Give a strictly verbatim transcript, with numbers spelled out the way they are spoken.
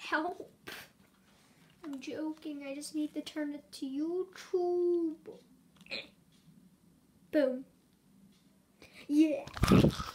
Help. I'm joking. I just need to turn it to YouTube. Boom. Yeah.